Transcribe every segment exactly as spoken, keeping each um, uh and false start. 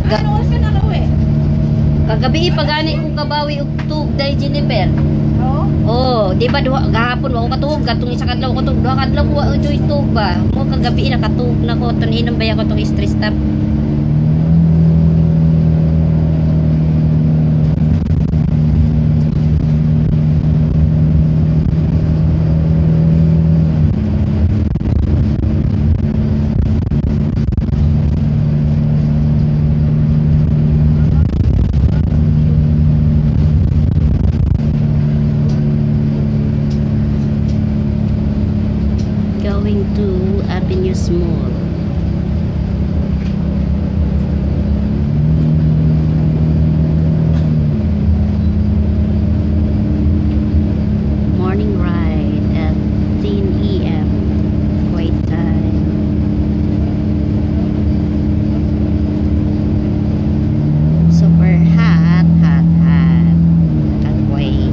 Ga Ano oras ka nakauwi? Kagabi pagani ko kabawi og tug dai Jennifer. Oo. Oh, di ba duha gahapon wa ko katug katong isa kadlaw ko tug duha kadlaw wa joy tug ba. Mo kagabi nakatug na ko ton inom ba ko tong stress stop. Going to Avenues Mall. Morning ride at ten A M Kuwait time. Super hot, hot, hot at Kuwait.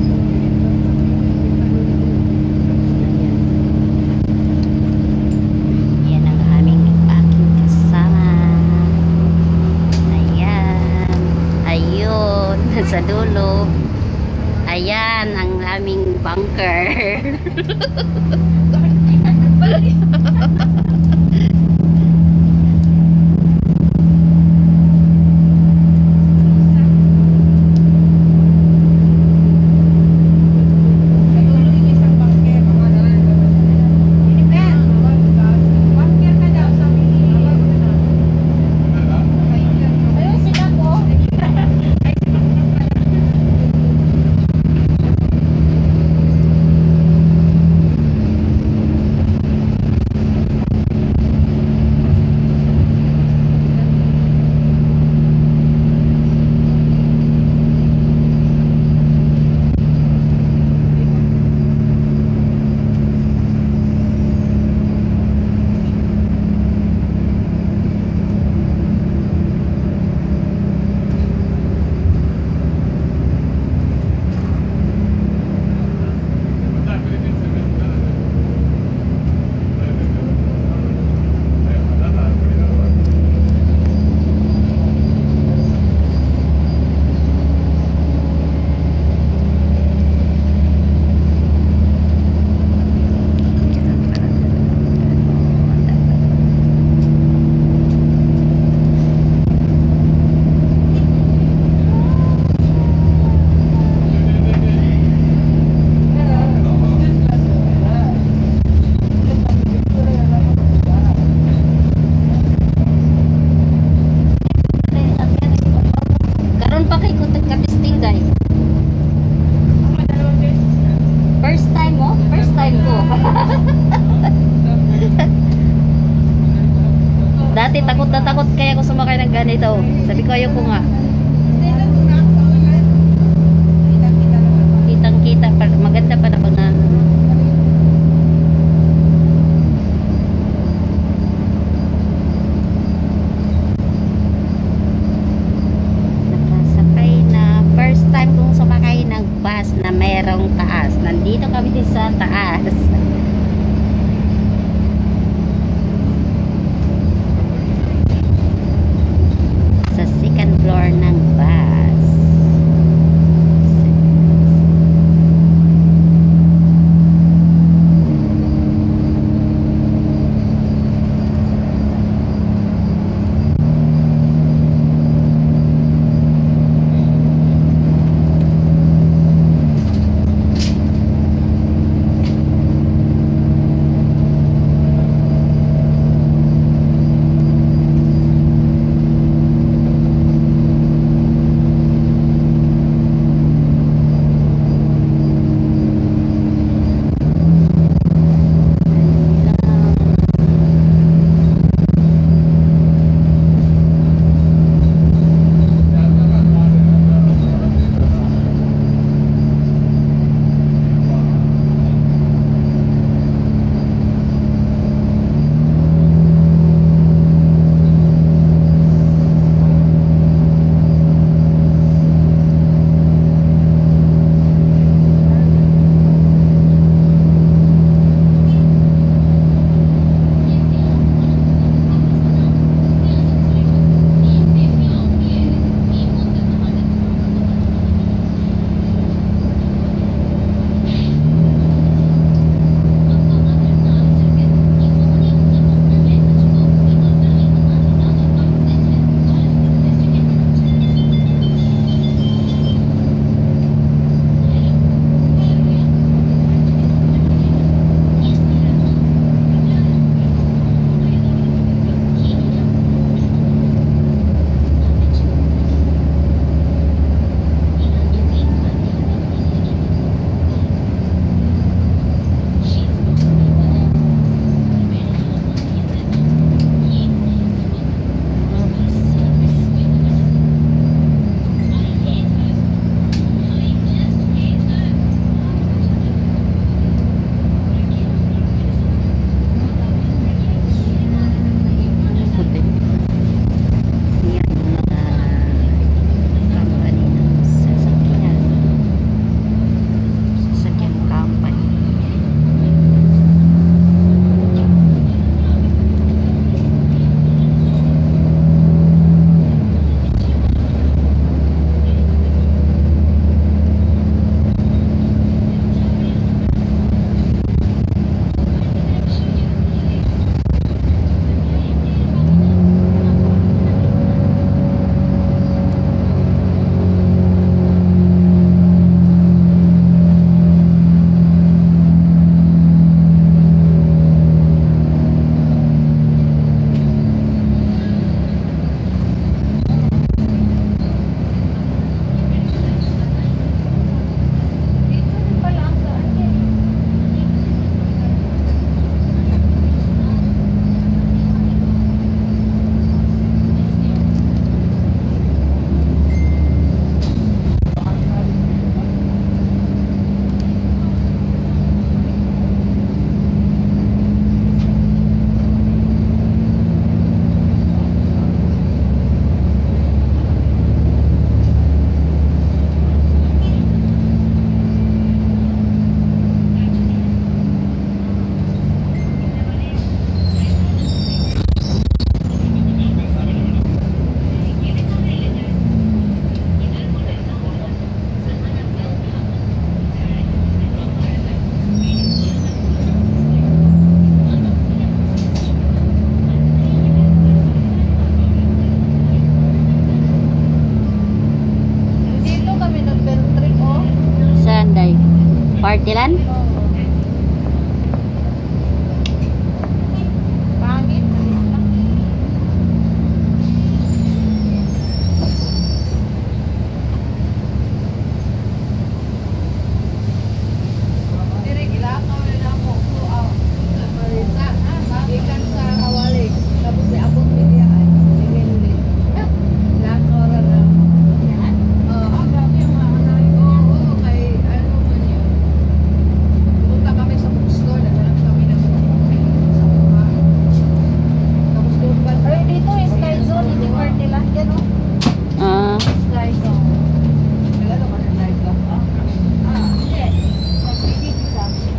Sa dulo, ayan ang aming bunker. First time mo? First time ko. Dati takot na takot kaya ako sumakay ng ganito. Sabi ko ayoko nga. Kitang kita, maganda pa na pag na nakasakay na. First time kong sumakay ng bus na merong taas. Nandito kami din sa taas. Sa second floor ng bus. thirty lang? Pangit. Dire gila ka wala mo ko ah. Marisa, ah, ikan sa Awali. Tapos si abot niya ay nilili. Lang ora na. Oh, ang grabe yung mga anak. Oo, kay ano man yun. Punta kami sa bookstore, naghanap kami ng sa mga. Tapos doon ba? Ay, dito is Sky Zone, hindi party lang yan, oh. Ah. Sky Zone. Nagano ka na live ba? Ah, hindi. Nag-video sa amin.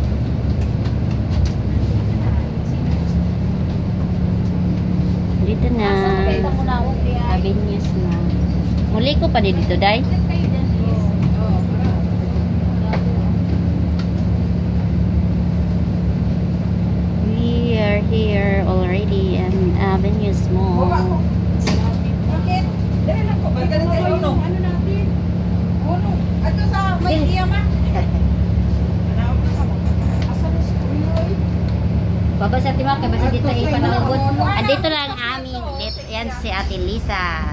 Dito na. Kita mo na ako kaya. Avenues na. Muli ko pa din dito, Day. Oh, We are here already in Avenues Mall. bakit? Dere na ko. Ano natin? Uno. Ato sa may iya ma. Asa na si Kuya? Baba sa timok, kaya basta dito ipanaugot. Andito lang ang aming, dito, yan si Ate Lisa.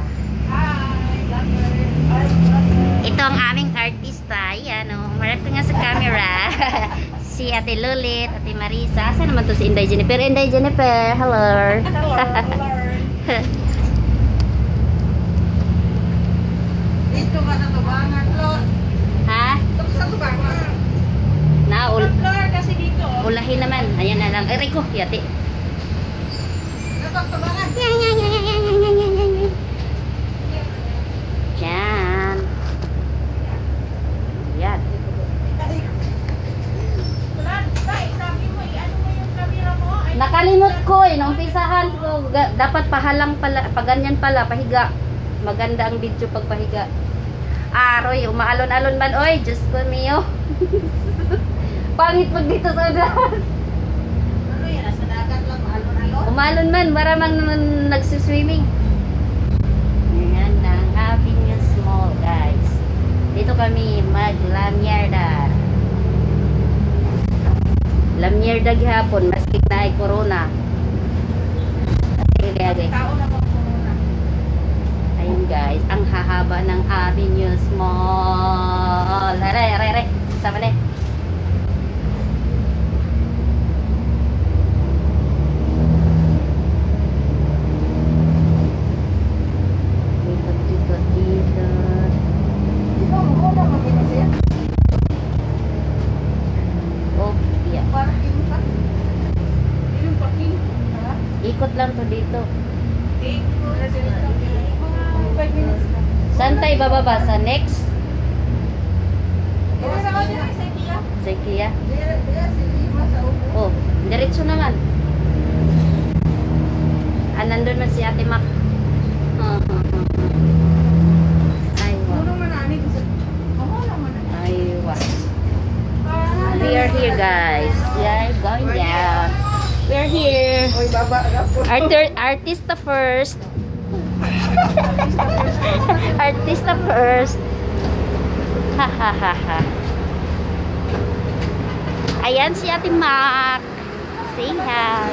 Ito ang aming artista. Yan o, marap nga sa camera. Si Ate Lulit, Ate Marisa. Asa naman to si Inday Jennifer? Inday Jennifer, hello. Dito ka na tubangan, Lord. Ha? Ito sa tubangan. Na, ul Lord, kasi dito. ulahin naman. Ayan na lang. Ay, Rico, yati. Ito sa tubangan. Yan, yan, yan, yan, yan, yan, yan, yan, yan. Yan. Yan. Lord, tay, sabi mo, i-ano mo yung camera mo? Ay, Nakalimot ko eh. Nung umpisahan ko, ga- dapat pahalang pala, paganyan pala, pahiga. Maganda ang video pag pahiga. Aroy, umaalon-alon man. Oy, Diyos ko mio. Pangit pag dito sa dagat. ano yan? Nasa dagat lang, alon-alon? Umalon man, maramang naman nagsiswimming. Yan ang Avenues Mall, guys. Dito kami mag-lamyerda. Lamyerda gihapon, maskik na ay corona. Okay, okay. Tao na bang corona? Ayun guys, ang hahaba ng Avenues Mall. Are, are, are. Sama na. Dito, dito, dito. Ikaw, mo na mag-ina siya? Oh, yeah. Parking pa? Yung parking? Ha? Ikot lang to dito. Dito. Mga five minutes na. Saan tayo bababa? Sa next? Dito na ako dito sa Ikea. Sa IKEA? Dito, dito, si Lima sa upo. Oh, diretso naman. Ah, nandun man si Ate Mac. Ay, wow. Puno man ani kasi. Ako naman. Ay, wow. We are here, guys. We are going down. We are here. Oy, baba na po. Arter artista first. Artista first. Ha ha ha ha. Ayan si Ate Mac. Say hi.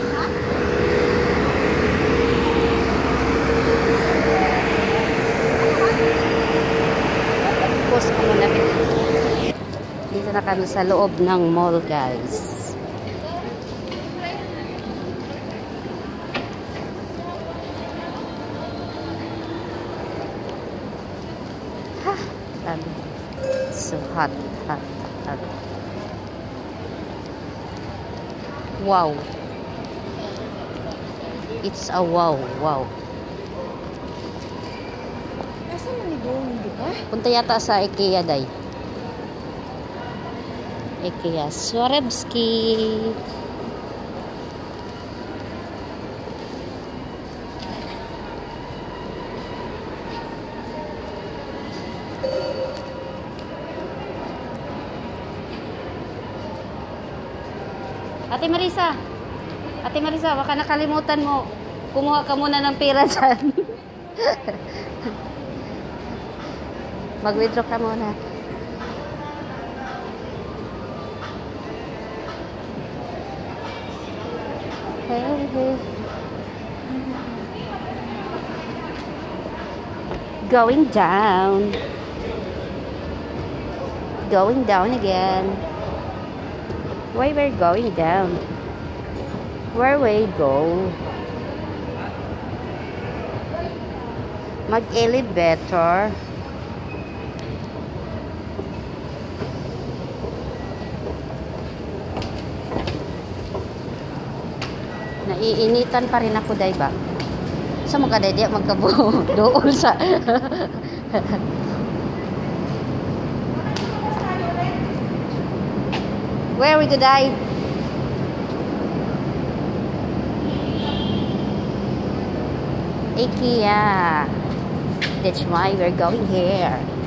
Post ko muna. Dito na kami sa loob ng mall, guys. Grabe. So hot, hot, hot. Wow. It's a wow, wow. Asa man ni Bong, di ba? Punta yata sa IKEA, day. IKEA Swarovski. Ate Marisa, Ate Marisa, baka nakalimutan mo. Kumuha ka muna ng pera dyan. Mag-withdraw ka muna. Hey, hey. Going down. Going down again. Why we're going down? Where we go? Mag-elevator. Naiinitan pa rin ako, day ba? Sa mga dadya magkabuo doon sa Where we go, day? IKEA. That's why we're going here.